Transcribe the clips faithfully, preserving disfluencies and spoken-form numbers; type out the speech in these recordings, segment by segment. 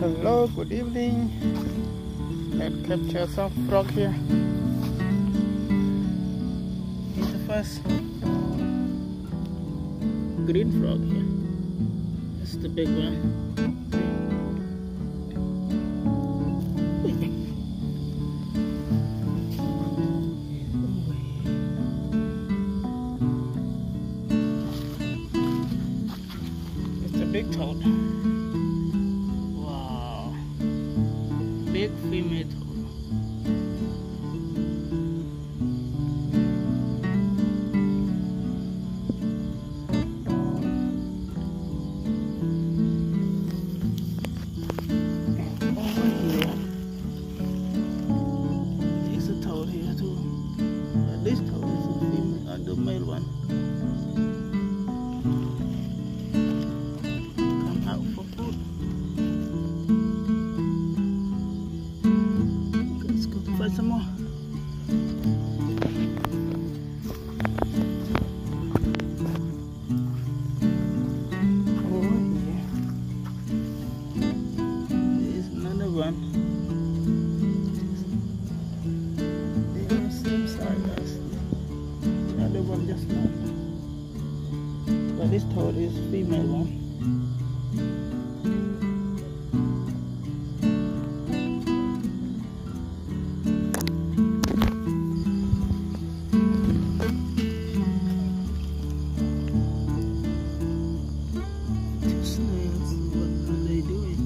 Hello, good evening. Let's capture some frog here. Here's the first green frog here. This is the big one. It's the big toad. Big female toad. Over here, there's a toad here too. But this toad is a female, uh, the male one. Come out for food. Find some more. Over here, there's another one. They are the same size as the other one just now. But this toad is female one. Snails, what are they doing?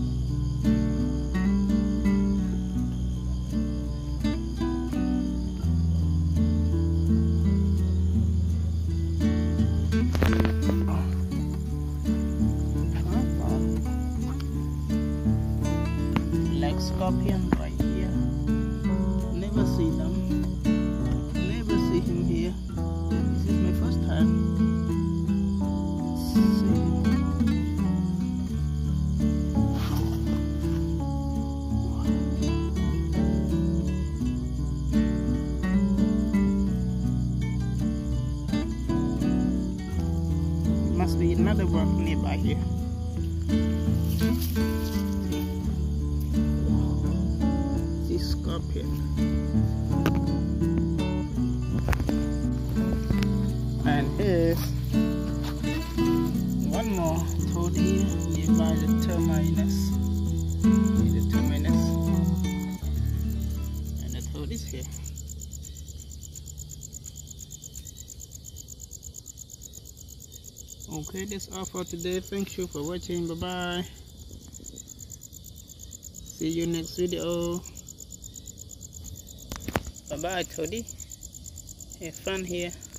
Like scorpion right here. Never see them. Never see him here. This is my first time. Must be another one nearby here. This scorpion. And here's one more toad here nearby the terminus. The terminus. And the toad is here. Okay, that's all for today. Thank you for watching. Bye bye. See you next video. Bye bye, Toadie. Have fun here.